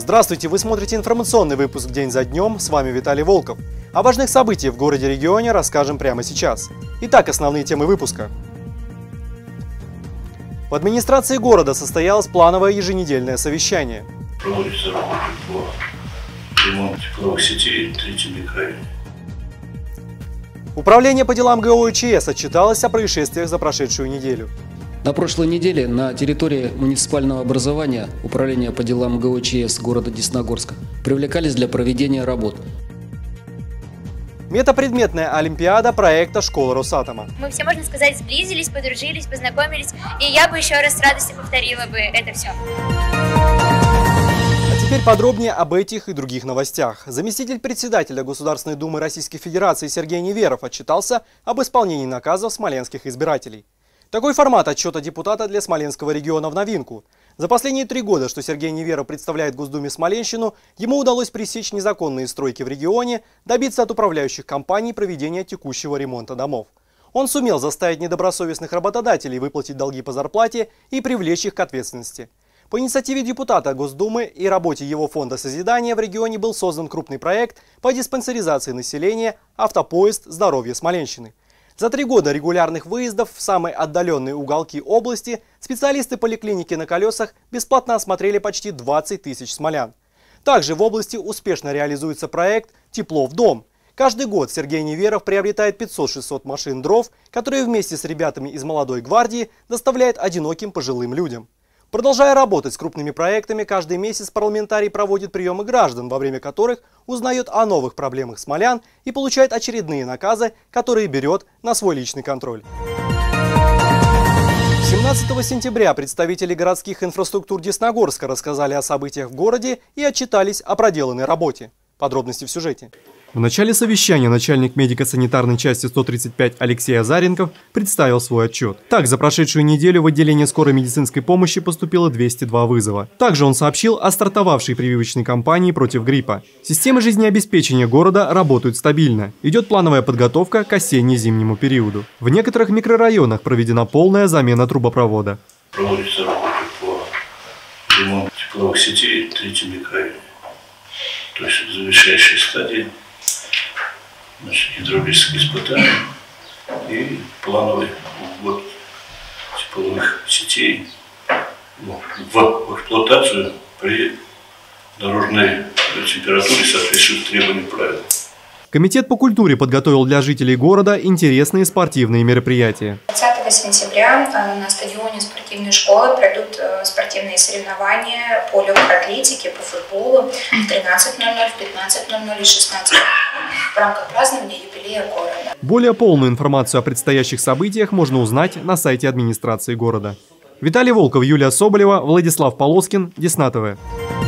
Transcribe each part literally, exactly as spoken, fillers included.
Здравствуйте, вы смотрите информационный выпуск «День за днем», с вами Виталий Волков. О важных событиях в городе-регионе расскажем прямо сейчас. Итак, основные темы выпуска. В администрации города состоялось плановое еженедельное совещание. Проводится работа по ремонту тепловых сетей в третьем микрорайоне. Управление по делам ГО ЧС отчиталось о происшествиях за прошедшую неделю. На прошлой неделе на территории муниципального образования Управления по делам ГО ЧС города Десногорска привлекались для проведения работ. Метапредметная олимпиада проекта «Школа Росатома». Мы все, можно сказать, сблизились, подружились, познакомились, и я бы еще раз с радостью повторила бы это все. А теперь подробнее об этих и других новостях. Заместитель председателя Государственной Думы Российской Федерации Сергей Неверов отчитался об исполнении наказов смоленских избирателей. Такой формат отчета депутата для Смоленского региона в новинку. За последние три года, что Сергей Неверов представляет Госдуме Смоленщину, ему удалось пресечь незаконные стройки в регионе, добиться от управляющих компаний проведения текущего ремонта домов. Он сумел заставить недобросовестных работодателей выплатить долги по зарплате и привлечь их к ответственности. По инициативе депутата Госдумы и работе его фонда созидания в регионе был создан крупный проект по диспансеризации населения «Автопоезд здоровья Смоленщины». За три года регулярных выездов в самые отдаленные уголки области специалисты поликлиники на колесах бесплатно осмотрели почти двадцать тысяч смолян. Также в области успешно реализуется проект «Тепло в дом». Каждый год Сергей Неверов приобретает пятьсот-шестьсот машин дров, которые вместе с ребятами из молодой гвардии доставляет одиноким пожилым людям. Продолжая работать с крупными проектами, каждый месяц парламентарий проводит приемы граждан, во время которых узнает о новых проблемах смолян и получает очередные наказы, которые берет на свой личный контроль. семнадцатого сентября представители городских инфраструктур Десногорска рассказали о событиях в городе и отчитались о проделанной работе. Подробности в сюжете. В начале совещания начальник медико-санитарной части сто тридцать пять Алексей Азаренков представил свой отчет. Так, за прошедшую неделю в отделение скорой медицинской помощи поступило двести два вызова. Также он сообщил о стартовавшей прививочной кампании против гриппа. Системы жизнеобеспечения города работают стабильно. Идет плановая подготовка к осенне-зимнему периоду. В некоторых микрорайонах проведена полная замена трубопровода. Проводится работа по ремонту тепловых сетей в третьем микрорайоне. То есть в завершающей стадии. Значит, гидравлические испытания и плановый ввод тепловых сетей в эксплуатацию при дорожной температуре, соответствующей требованиям правил. Комитет по культуре подготовил для жителей города интересные спортивные мероприятия. двадцатого сентября на стадионе спортивной школы пройдут спортивные соревнования по легкой атлетике, по футболу в тринадцать ноль ноль, в пятнадцать ноль ноль и шестнадцать ноль ноль в рамках празднования юбилея города. Более полную информацию о предстоящих событиях можно узнать на сайте администрации города. Виталий Волков, Юлия Соболева, Владислав Полоскин, Десна ТВ.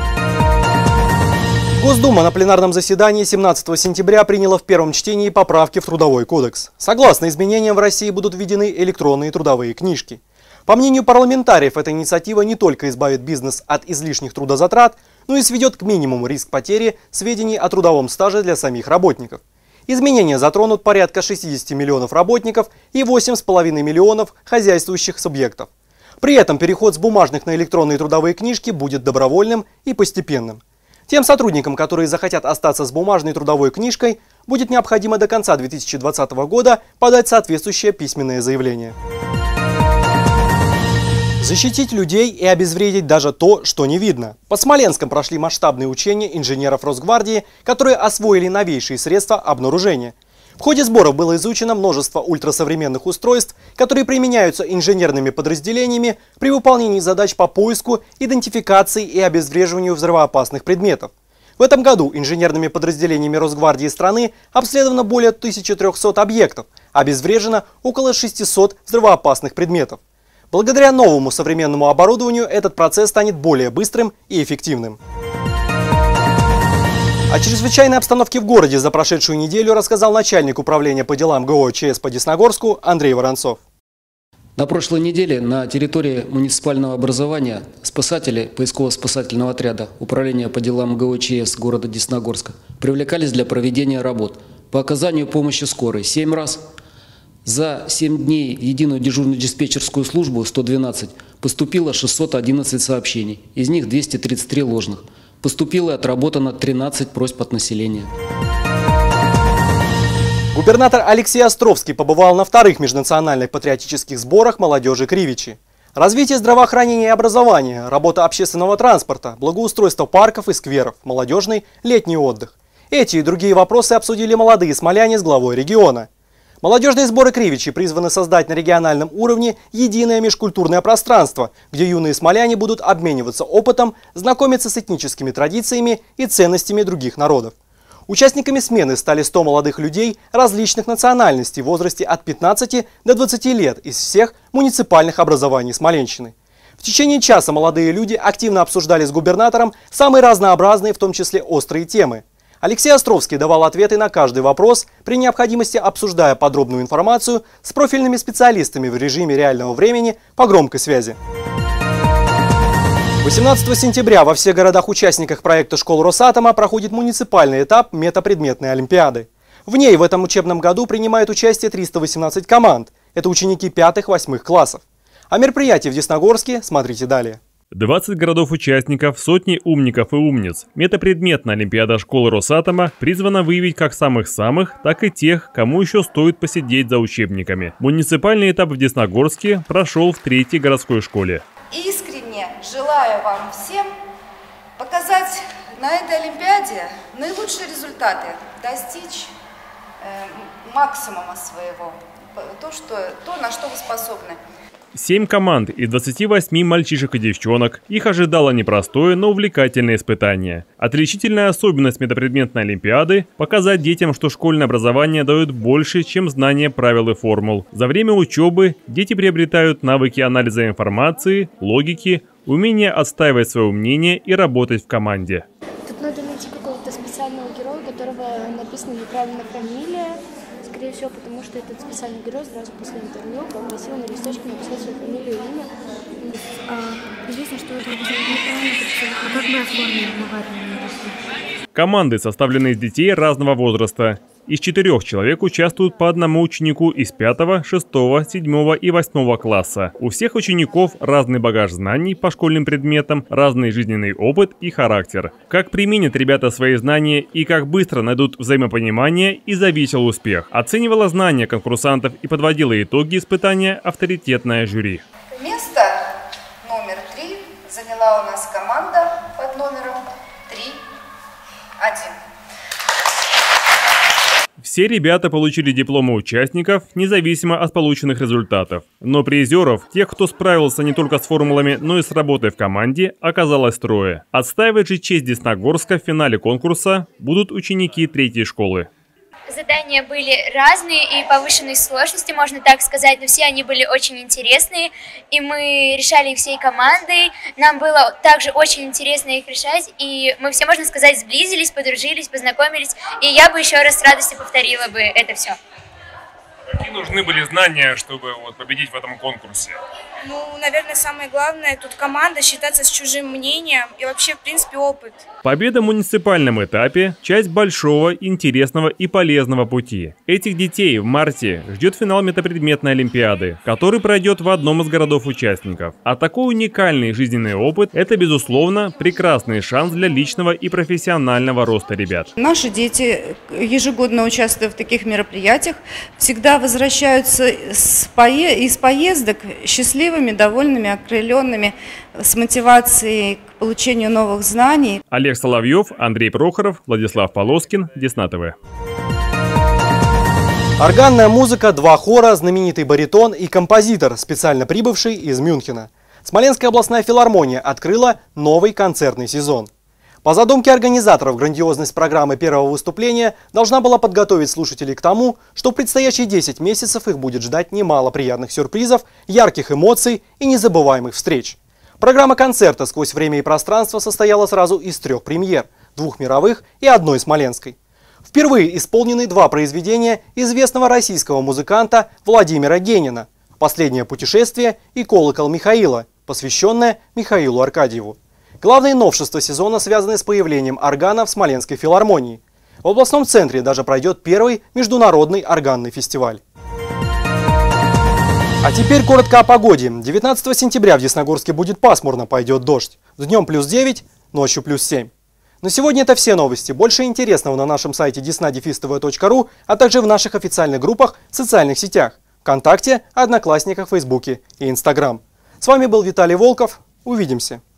Госдума на пленарном заседании семнадцатого сентября приняла в первом чтении поправки в Трудовой кодекс. Согласно изменениям, в России будут введены электронные трудовые книжки. По мнению парламентариев, эта инициатива не только избавит бизнес от излишних трудозатрат, но и сведет к минимуму риск потери сведений о трудовом стаже для самих работников. Изменения затронут порядка шестидесяти миллионов работников и восемь с половиной миллионов хозяйствующих субъектов. При этом переход с бумажных на электронные трудовые книжки будет добровольным и постепенным. Тем сотрудникам, которые захотят остаться с бумажной трудовой книжкой, будет необходимо до конца две тысячи двадцатого года подать соответствующее письменное заявление. Защитить людей и обезвредить даже то, что не видно. Под Смоленском прошли масштабные учения инженеров Росгвардии, которые освоили новейшие средства обнаружения. В ходе сборов было изучено множество ультрасовременных устройств, которые применяются инженерными подразделениями при выполнении задач по поиску, идентификации и обезвреживанию взрывоопасных предметов. В этом году инженерными подразделениями Росгвардии страны обследовано более тысячи трёхсот объектов, обезврежено около шестисот взрывоопасных предметов. Благодаря новому современному оборудованию этот процесс станет более быстрым и эффективным. О чрезвычайной обстановке в городе за прошедшую неделю рассказал начальник управления по делам ГО ЧС по Десногорску Андрей Воронцов. На прошлой неделе на территории муниципального образования спасатели поисково-спасательного отряда Управления по делам ГО ЧС города Десногорска привлекались для проведения работ по оказанию помощи скорой семь раз. За семь дней в единую дежурную диспетчерскую службу сто двенадцать поступило шестьсот одиннадцать сообщений, из них двести тридцать три ложных. Поступило и отработано тринадцать просьб от населения. Губернатор Алексей Островский побывал на вторых межнациональных патриотических сборах молодежи Кривичи. Развитие здравоохранения и образования, работа общественного транспорта, благоустройство парков и скверов, молодежный летний отдых. Эти и другие вопросы обсудили молодые смоляне с главой региона. Молодежные сборы Кривичи призваны создать на региональном уровне единое межкультурное пространство, где юные смоляне будут обмениваться опытом, знакомиться с этническими традициями и ценностями других народов. Участниками смены стали сто молодых людей различных национальностей в возрасте от пятнадцати до двадцати лет из всех муниципальных образований Смоленщины. В течение часа молодые люди активно обсуждали с губернатором самые разнообразные, в том числе острые темы. Алексей Островский давал ответы на каждый вопрос, при необходимости обсуждая подробную информацию с профильными специалистами в режиме реального времени по громкой связи. восемнадцатого сентября во всех городах-участниках проекта школ Росатома проходит муниципальный этап метапредметной олимпиады. В ней в этом учебном году принимают участие триста восемнадцать команд. Это ученики пятых-восьмых классов. О мероприятии в Десногорске смотрите далее. двадцать городов-участников, сотни умников и умниц. Метапредметная олимпиада школы Росатома призвана выявить как самых-самых, так и тех, кому еще стоит посидеть за учебниками. Муниципальный этап в Десногорске прошел в третьей городской школе. Искренне желаю вам всем показать на этой олимпиаде наилучшие результаты, достичь э, максимума своего, то, что, то, на что вы способны. Семь команд из двадцати восьми мальчишек и девчонок. Их ожидало непростое, но увлекательное испытание. Отличительная особенность метапредметной олимпиады – показать детям, что школьное образование дает больше, чем знание правил и формул. За время учебы дети приобретают навыки анализа информации, логики, умение отстаивать свое мнение и работать в команде. Тут надо найти какого-то специального героя, у которого написана неправильная фамилия. Скорее всего, потому что этот специальный герой сразу после интервью попросил на листочке написать свою фамилию и имя. А, известно, что это неправильно, а как мы оформим аварию? Команды составлены из детей разного возраста. Из четырех человек участвуют по одному ученику из пятого, шестого, седьмого и восьмого класса. У всех учеников разный багаж знаний по школьным предметам, разный жизненный опыт и характер. Как применят ребята свои знания и как быстро найдут взаимопонимание, и зависел успех. Оценивала знания конкурсантов и подводила итоги испытания авторитетное жюри. Место номер три заняла у нас команда под номером три один. Все ребята получили дипломы участников, независимо от полученных результатов. Но призеров, тех, кто справился не только с формулами, но и с работой в команде, оказалось трое. Отстаивать же честь Десногорска в финале конкурса будут ученики третьей школы. Задания были разные и повышенной сложности, можно так сказать, но все они были очень интересные, и мы решали их всей командой. Нам было также очень интересно их решать, и мы все, можно сказать, сблизились, подружились, познакомились, и я бы еще раз с радостью повторила бы это все. Какие нужны были знания, чтобы вот победить в этом конкурсе? Ну, наверное, самое главное тут команда, считаться с чужим мнением и вообще, в принципе, опыт. Победа в муниципальном этапе – часть большого, интересного и полезного пути. Этих детей в марте ждет финал метапредметной олимпиады, который пройдет в одном из городов-участников. А такой уникальный жизненный опыт – это, безусловно, прекрасный шанс для личного и профессионального роста ребят. Наши дети, ежегодно участвуя в таких мероприятиях, всегда возвращаются с пое... из поездок счастливыми, довольными, окрыленными, с мотивацией к получению новых знаний. Олег Соловьев, Андрей Прохоров, Владислав Полоскин, Десна ТВ. Органная музыка, два хора, знаменитый баритон и композитор, специально прибывший из Мюнхена. Смоленская областная филармония открыла новый концертный сезон. По задумке организаторов, грандиозность программы первого выступления должна была подготовить слушателей к тому, что в предстоящие десять месяцев их будет ждать немало приятных сюрпризов, ярких эмоций и незабываемых встреч. Программа концерта «Сквозь время и пространство» состояла сразу из трех премьер – двух мировых и одной смоленской. Впервые исполнены два произведения известного российского музыканта Владимира Генина «Последнее путешествие» и «Колокол Михаила», посвященное Михаилу Аркадьеву. Главные новшества сезона связаны с появлением органа в Смоленской филармонии. В областном центре даже пройдет первый международный органный фестиваль. А теперь коротко о погоде. девятнадцатого сентября в Десногорске будет пасмурно, пойдет дождь. Днем плюс девять, ночью плюс семь. На сегодня это все новости. Больше интересного на нашем сайте десна дефис тэ вэ точка ру, а также в наших официальных группах в социальных сетях ВКонтакте, Одноклассниках, Фейсбуке и Инстаграм. С вами был Виталий Волков. Увидимся.